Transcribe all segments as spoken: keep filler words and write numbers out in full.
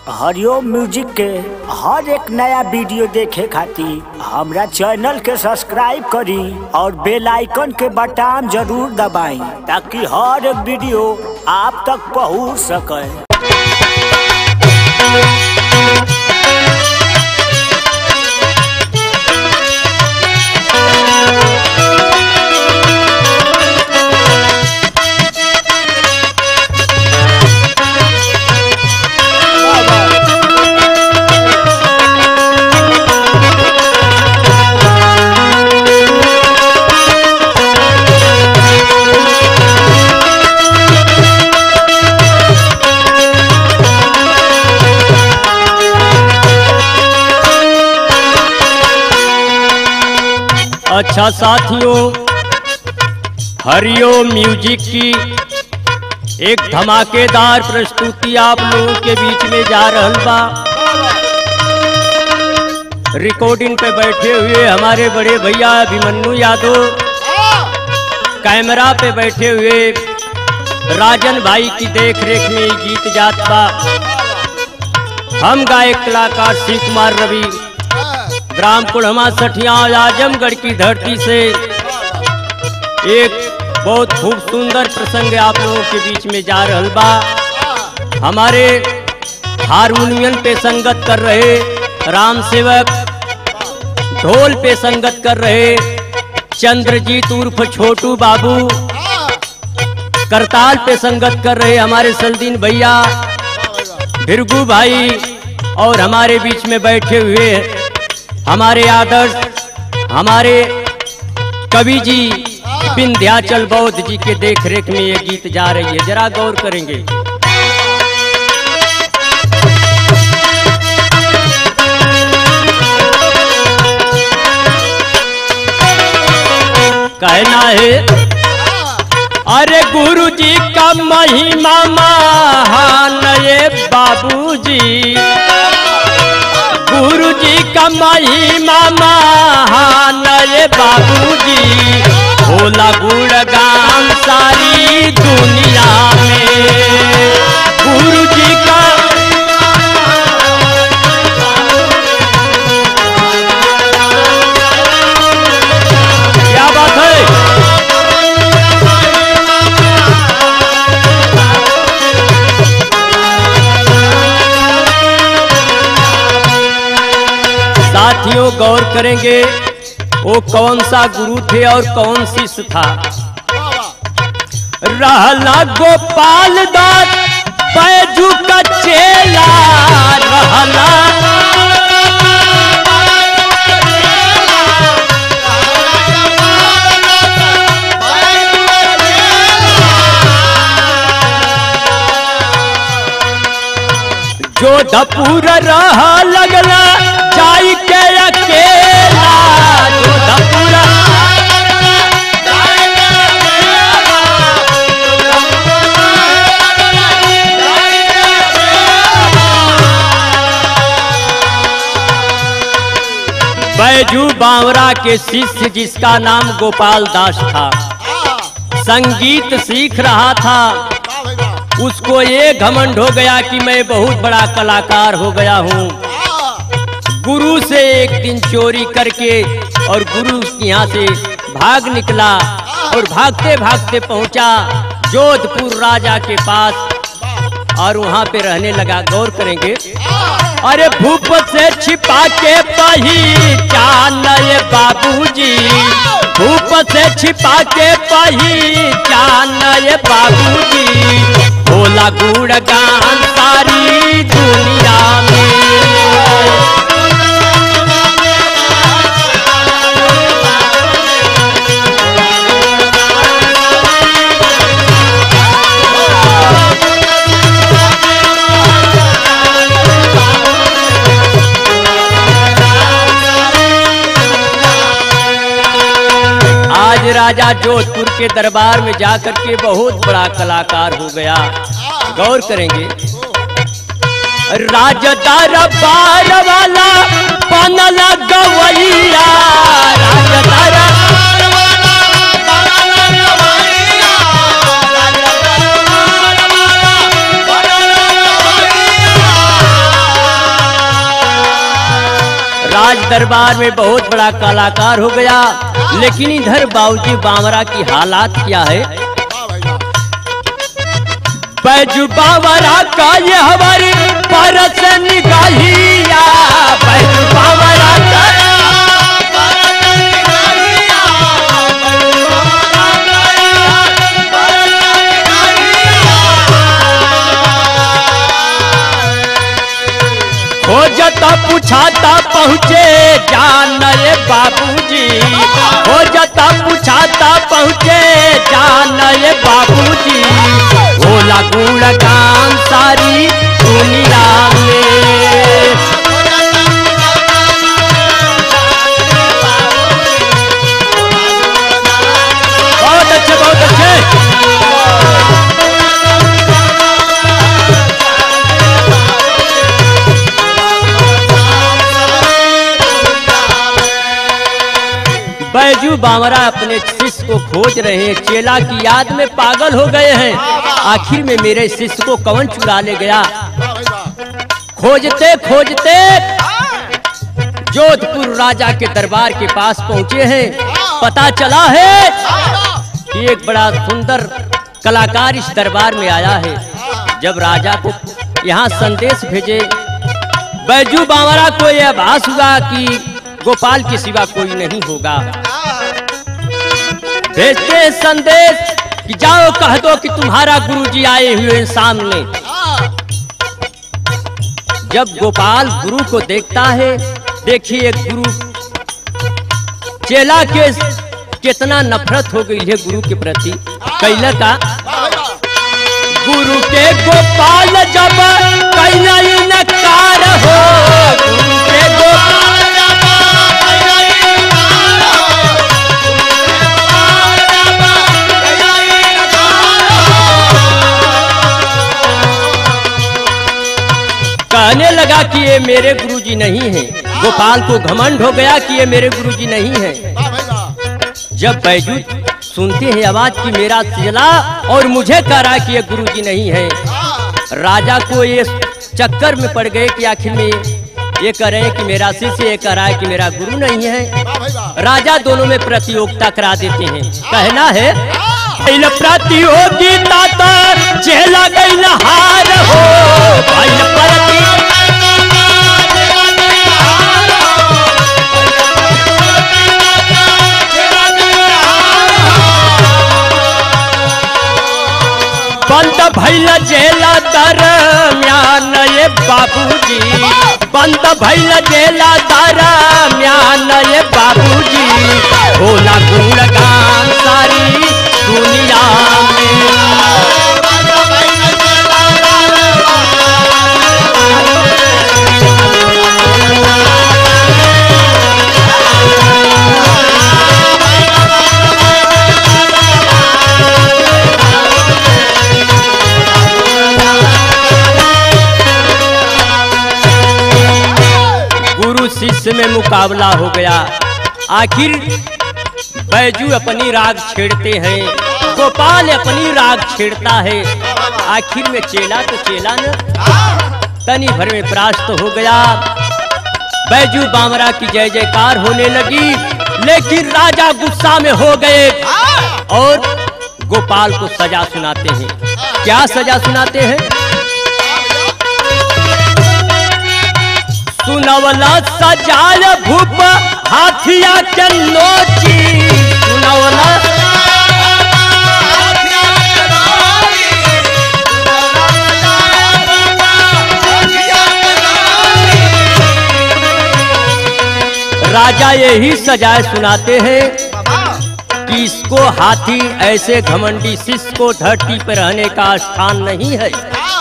हरिओम music के हर एक नया वीडियो देखे खातिर हमरा चैनल के सब्सक्राइब करी और बेल आइकन के बटन जरूर दबाई ताकि हर एक वीडियो आप तक पहुंच सके। अच्छा साथियों, हरिओम म्यूजिक की एक धमाकेदार प्रस्तुति आप लोगों के बीच में जा रहल बा। रिकॉर्डिंग पे बैठे हुए हमारे बड़े भैया अभिमन्यु यादव, कैमरा पे बैठे हुए राजन भाई की देख रेख में गीत जात बा। हम गायक कलाकार शिव कुमार रवि, ग्राम कुढ़मा सठिया आजमगढ़ की धरती से एक बहुत खूब सुंदर प्रसंग आप लोगों के बीच में जा रहल बा। हमारे हारमोनियम पे संगत कर रहे राम सेवक, ढोल पे संगत कर रहे चंद्रजीत उर्फ छोटू बाबू, करताल पे संगत कर रहे हमारे सलदीन भैया, भिरगू भाई, और हमारे बीच में बैठे हुए हमारे आदर्श हमारे कवि जी विंध्याचल बौद्ध जी के देख रेख में ये गीत जा रही है। जरा गौर करेंगे। कहना है, अरे गुरु जी का महिमा महान ये बाबूजी, गुरु जी का महिमा महान ये बाबूजी, भोला गुणगान सारी दुनिया में। गुरु जी का क्या बात है। साथियों गौर करेंगे वो कौन सा गुरु थे और कौन शिष्य था। रहला गोपाल दास बैजू का चेला, रहला जोधपुर रह लगला जाई के अकेला, जोधपुर बैजू बावरा के शिष्य जिसका नाम गोपाल दास था, संगीत सीख रहा था। उसको ये घमंड हो गया कि मैं बहुत बड़ा कलाकार हो गया हूँ। गुरु से एक दिन चोरी करके और गुरु यहाँ से भाग निकला और भागते भागते पहुँचा जोधपुर राजा के पास और वहाँ पे रहने लगा। गौर करेंगे। अरे भूप से छिपा के पहचान ये बाबूजी, भूप से छिपा के पहचान ये बाबूजी, भोला गुणगान सारी दुनिया में। आज राजा जोधपुर के दरबार में जाकर के बहुत बड़ा कलाकार हो गया। गौर करेंगे। राज दरबार वाला बनल गवैया, राज दरबार वाला बनल गवैया, राज दरबार में बहुत बड़ा कलाकार हो गया। लेकिन इधर बाबूजी बावरा की हालात क्या है? बैजू बावरा का ये हमारी परस निगाहिया, बैजू बावरा का खोजता पूछाता पहुँचे जान रे बाबूजी, खोजता पूछाता पहुँचे जान रे बाबूजी, भोला गुणगान सारी दुनिया में। बहुत अच्छे बहुत अच्छे। बैजू बावरा अपने शिष्य को खोज रहे हैं, चेला की याद में पागल हो गए हैं। आखिर में मेरे शिष्य को कौन चुरा ले गया? खोजते खोजते जोधपुर राजा के दरबार के पास पहुंचे हैं। पता चला है कि एक बड़ा सुंदर कलाकार इस दरबार में आया है। जब राजा को यहाँ संदेश भेजे, बैजू बावरा को यह आभास हुआ कि गोपाल के सिवा कोई नहीं होगा। भेजते संदेश कि जाओ कह दो कि तुम्हारा गुरुजी आए हुए हैं सामने। जब गोपाल गुरु को देखता है, देखिए गुरु चेला के कितना नफरत हो गई है गुरु के प्रति। कैला का गुरु के गोपाल जब कैला इनकार हो, गुरु के गोपाल कहने लगा कि ये मेरे गुरुजी नहीं हैं। गोपाल को घमंड हो गया कि ये मेरे गुरुजी नहीं हैं। जब बैजू सुनते हैं आवाज कि मेरा चेला और मुझे कह रहा कि ये गुरुजी नहीं है, राजा को ये चक्कर में पड़ गए कि आखिर में ये कह रहे हैं कि मेरा शिष्य, ये कह रहा है कि मेरा गुरु नहीं है। राजा दोनों में प्रतियोगिता करा देते हैं। कहना है प्रतियोगिता तो चेला गई हार हो, बंद भैल जेला दरम्यान ये बाबूजी, बंद भैल जेला दरम्यान ये बाबूजी, भोला गुणगान सारी दुनिया में। गुरु शिष्य में मुकाबला हो गया। आखिर बैजू अपनी राग छेड़ते हैं, गोपाल अपनी राग छेड़ता है। आखिर में चेला तो चेला न तनी भर में परास्त हो गया। बैजू बावरा की जय जयकार होने लगी, लेकिन राजा गुस्सा में हो गए और गोपाल को सजा सुनाते हैं। क्या सजा सुनाते हैं? सुनवला सजाल भूप हाथिया के नोची, सुनवला राजा यही सजाए सुनाते हैं कि इसको हाथी ऐसे घमंडी शिष्य को धरती पर रहने का स्थान नहीं है।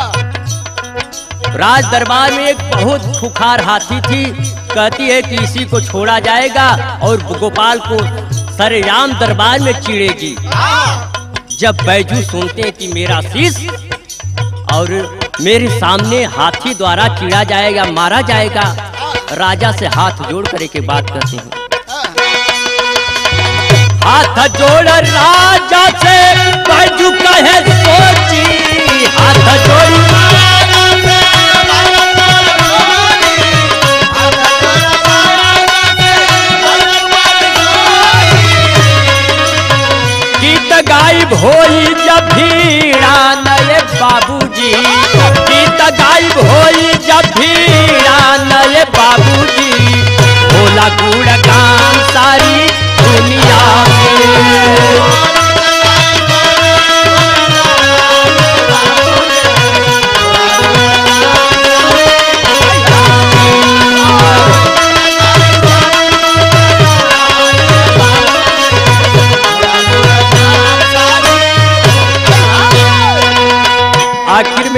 राज दरबार में एक बहुत खुखार हाथी थी, कहती है कि इसी को छोड़ा जाएगा और गोपाल को सरेआम दरबार में चीड़ेगी। जब बैजू सुनते हैं कि मेरा शिष्य और मेरे सामने हाथी द्वारा चीड़ा जाएगा, मारा जाएगा, राजा से हाथ जोड़ कर के बात करते हैं। हाथ जोड़ राजा से बैजू कहे सोची, हाथ जोड़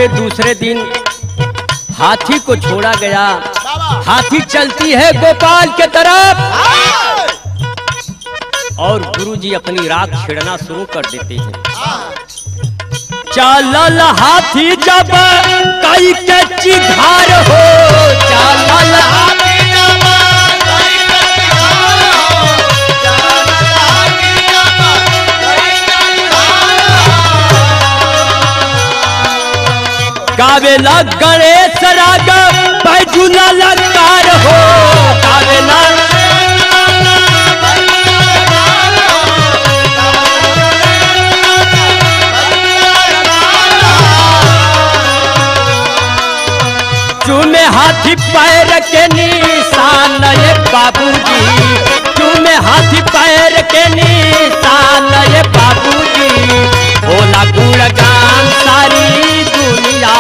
के दूसरे दिन हाथी को छोड़ा गया। हाथी चलती है गोपाल के तरफ और गुरुजी अपनी राख छेड़ना शुरू कर देते हैं। चालल हाथी जब कई के चिघार हो, चालल हाथी जब कई के चिघार हो, चालल हाथी जब कई के चिघार हो। गावेला गणेश राग बैजुला ललकार हो, गावेला चूमे हाथी पैर के निशान ये बाबूजी, चूमे हाथी पैर के निशान ये बाबूजी, बोला गुणगान सारी दुनिया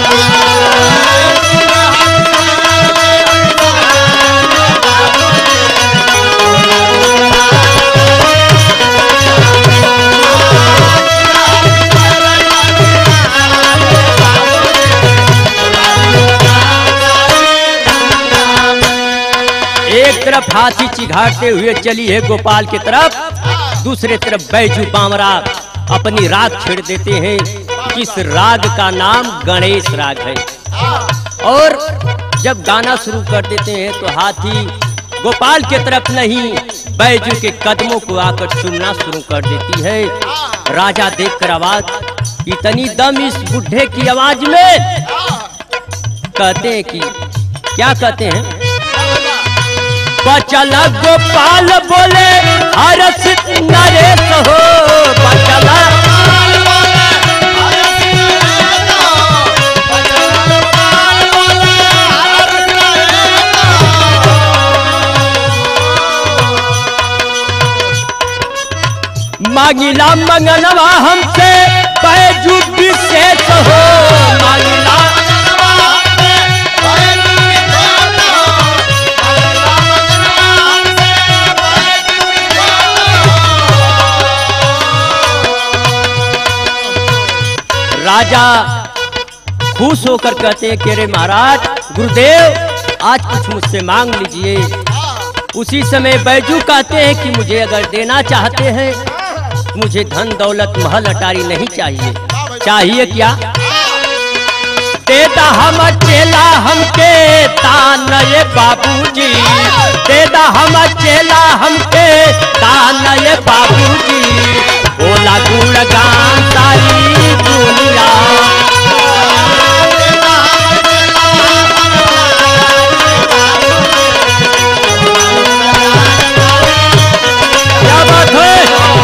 एक तरफ हाथी चिघाड़ते हुए चली है गोपाल की तरफ, दूसरे तरफ बैजू बावरा अपनी राग छेड़ देते हैं। इस राग का नाम गणेश राग है। और जब गाना शुरू कर देते हैं तो हाथी गोपाल की तरफ नहीं बैजू के कदमों को आकर सुनना शुरू कर देती है। राजा देखकर आवाज, इतनी दम इस बुढ़े की आवाज में। कहते हैं कि क्या कहते हैं, बचल गोपाल बोले हरस नरेश हो, बचल मांगिला मंगनवा हमसे बैजू विशेष हो, मांगिला राजा खुश होकर कहते हैं कि रे महाराज गुरुदेव आज कुछ मुझसे मांग लीजिए। उसी समय बैजू कहते हैं कि मुझे अगर देना चाहते हैं, मुझे धन दौलत महल अटारी नहीं चाहिए। चाहिए क्या? देदा हम चेला हमके तान ये बाबूजी, देदा हम चेला हमके तान ये बाबूजी, बोला गुणगान सारी दुनिया। क्या बात है?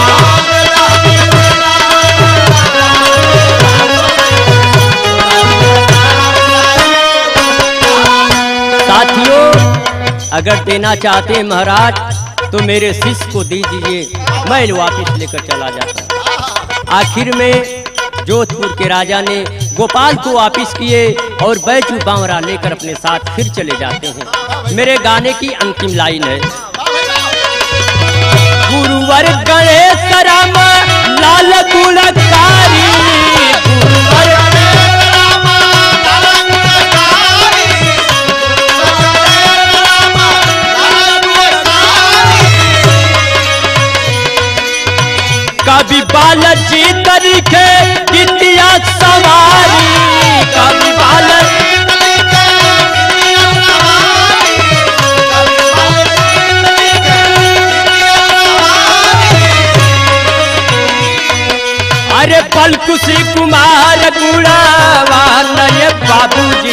साथियों, अगर देना चाहते हैं महाराज तो मेरे शिष्य को दीजिए, मैं वापिस लेकर चला जाता। आखिर में जोधपुर के राजा ने गोपाल को वापिस किए और बैजू बावरा लेकर अपने साथ फिर चले जाते हैं। मेरे गाने की अंतिम लाइन है, गुरुवर गणेश राम लाल गुणकारी, गुरुवर कभी बालाजी तरीके कितिया सवारी, कभी बालाजी अरे पलकुशी कुमार गुणावान ये बाबूजी।